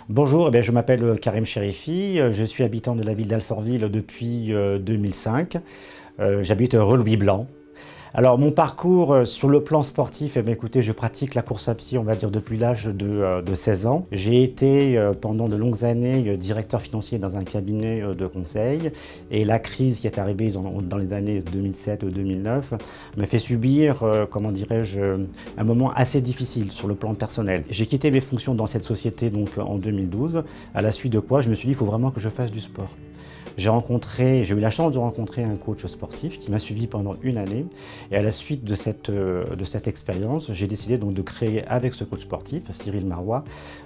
Bonjour, je m'appelle Karim Chérifi, je suis habitant de la ville d'Alfortville depuis 2005. J'habite rue Louis Blanc. Alors mon parcours sur le plan sportif, écoutez, je pratique la course à pied, on va dire, depuis l'âge de 16 ans. J'ai été pendant de longues années directeur financier dans un cabinet de conseil et la crise qui est arrivée dans les années 2007-2009 m'a fait subir, comment dirais-je, un moment assez difficile sur le plan personnel. J'ai quitté mes fonctions dans cette société donc en 2012, à la suite de quoi je me suis dit il faut vraiment que je fasse du sport. J'ai eu la chance de rencontrer un coach sportif qui m'a suivi pendant une année. Et à la suite de cette expérience, j'ai décidé donc de créer avec ce coach sportif, Cyril Marois,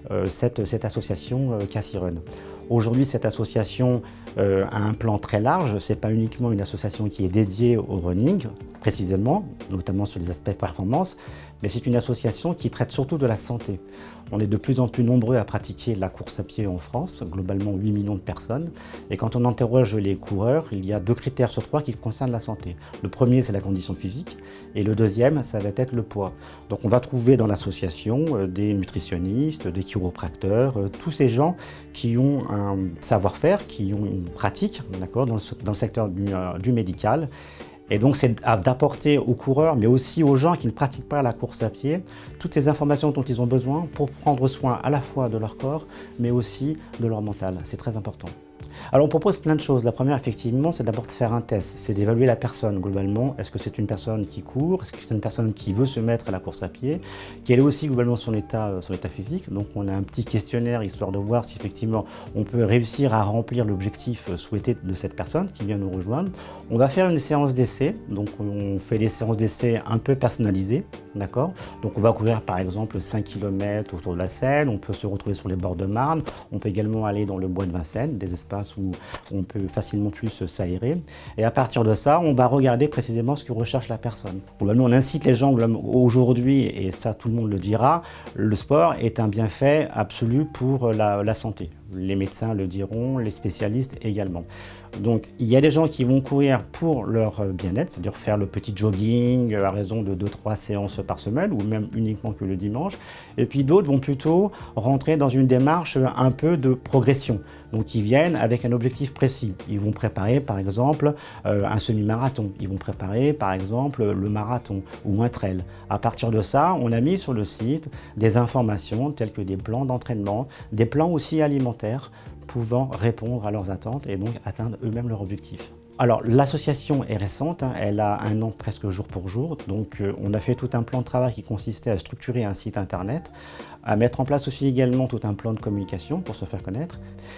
cette association Cassirun. Aujourd'hui, cette association a un plan très large. Ce n'est pas uniquement une association qui est dédiée au running, précisément, notamment sur les aspects performance, mais c'est une association qui traite surtout de la santé. On est de plus en plus nombreux à pratiquer la course à pied en France, globalement 8 millions de personnes. Et quand on interroge les coureurs, il y a 2 critères sur 3 qui concernent la santé. Le premier, c'est la condition physique, et le deuxième, ça va être le poids. Donc on va trouver dans l'association des nutritionnistes, des chiropracteurs, tous ces gens qui ont un savoir-faire, qui ont une pratique, d'accord, dans le secteur du médical. Et donc c'est d'apporter aux coureurs, mais aussi aux gens qui ne pratiquent pas la course à pied, toutes ces informations dont ils ont besoin pour prendre soin à la fois de leur corps, mais aussi de leur mental. C'est très important. Alors on propose plein de choses. La première, effectivement, c'est d'abord de faire un test. C'est d'évaluer la personne globalement. Est-ce que c'est une personne qui court? Est-ce que c'est une personne qui veut se mettre à la course à pied? Quel est aussi globalement son état physique? Donc on a un petit questionnaire histoire de voir si effectivement on peut réussir à remplir l'objectif souhaité de cette personne qui vient nous rejoindre. On va faire une séance d'essai. Donc on fait des séances d'essai un peu personnalisées. D'accord? Donc on va courir par exemple 5 km autour de la Seine. On peut se retrouver sur les bords de Marne. On peut également aller dans le bois de Vincennes, des espaces où on peut facilement plus s'aérer. Et à partir de ça, on va regarder précisément ce que recherche la personne. Globalement, on incite les gens aujourd'hui, et ça tout le monde le dira, le sport est un bienfait absolu pour la santé. Les médecins le diront, les spécialistes également. Donc il y a des gens qui vont courir pour leur bien-être, c'est-à-dire faire le petit jogging à raison de 2-3 séances par semaine, ou même uniquement que le dimanche. Et puis d'autres vont plutôt rentrer dans une démarche un peu de progression. Donc ils viennent avec un objectif précis. Ils vont préparer par exemple un semi-marathon. Ils vont préparer par exemple le marathon ou un trail. À partir de ça, on a mis sur le site des informations telles que des plans d'entraînement, des plans aussi alimentaires pouvant répondre à leurs attentes et donc atteindre eux-mêmes leurs objectifs. Alors l'association est récente, elle a 1 an presque jour pour jour, donc on a fait tout un plan de travail qui consistait à structurer un site internet, à mettre en place aussi également tout un plan de communication pour se faire connaître.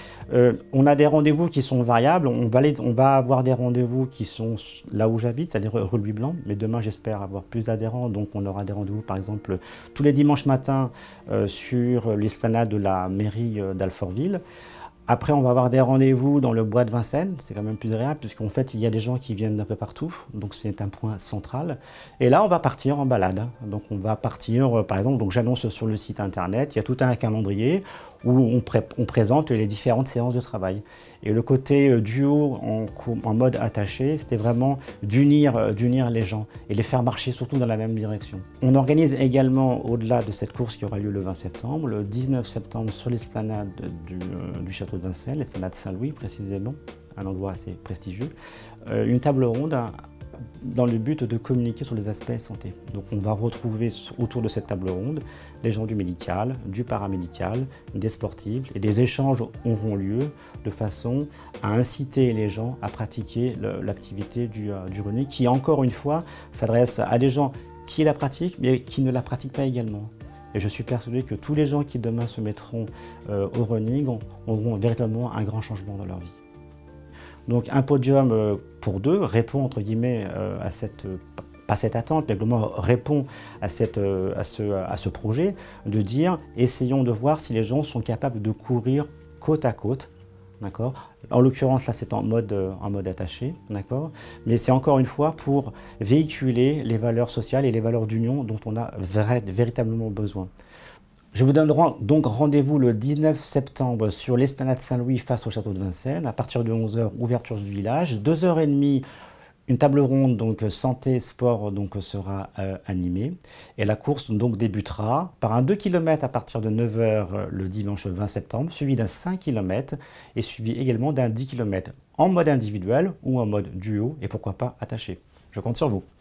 On a des rendez-vous qui sont variables, on va avoir des rendez-vous qui sont là où j'habite, c'est-à-dire rue Louis Blanc, mais demain j'espère avoir plus d'adhérents, donc on aura des rendez-vous par exemple tous les dimanches matins sur l'esplanade de la mairie d'Alfortville. Après, on va avoir des rendez-vous dans le bois de Vincennes, c'est quand même plus agréable puisqu'en fait, il y a des gens qui viennent d'un peu partout, donc c'est un point central. Et là, on va partir en balade. Donc on va partir, par exemple, donc j'annonce sur le site internet, il y a tout un calendrier où on présente les différentes séances de travail. Et le côté duo en mode attaché, c'était vraiment d'unir les gens et les faire marcher surtout dans la même direction. On organise également, au-delà de cette course qui aura lieu le 20 septembre, le 19 septembre sur l'esplanade du château de Vincennes, l'esplanade Saint-Louis précisément, un endroit assez prestigieux, une table ronde dans le but de communiquer sur les aspects santé. Donc on va retrouver autour de cette table ronde des gens du médical, du paramédical, des sportifs, et des échanges auront lieu de façon à inciter les gens à pratiquer l'activité du running qui, encore une fois, s'adresse à des gens qui la pratiquent mais qui ne la pratiquent pas également. Et je suis persuadé que tous les gens qui demain se mettront au running auront véritablement un grand changement dans leur vie. Donc un podium pour 2 répond entre guillemets à pas cette attente, mais globalement répond à ce projet de dire essayons de voir si les gens sont capables de courir côte à côte. D'accord. En l'occurrence, là, c'est en mode attaché, d'accord. Mais c'est encore une fois pour véhiculer les valeurs sociales et les valeurs d'union dont on a véritablement besoin. Je vous donne donc rendez-vous le 19 septembre sur l'esplanade Saint-Louis face au château de Vincennes. À partir de 11 h, ouverture du village. 2 h 30 Une table ronde donc santé sport donc sera animée et la course donc débutera par un 2 km à partir de 9 heures le dimanche 20 septembre, suivi d'un 5 km et suivi également d'un 10 km en mode individuel ou en mode duo et pourquoi pas attaché. Je compte sur vous.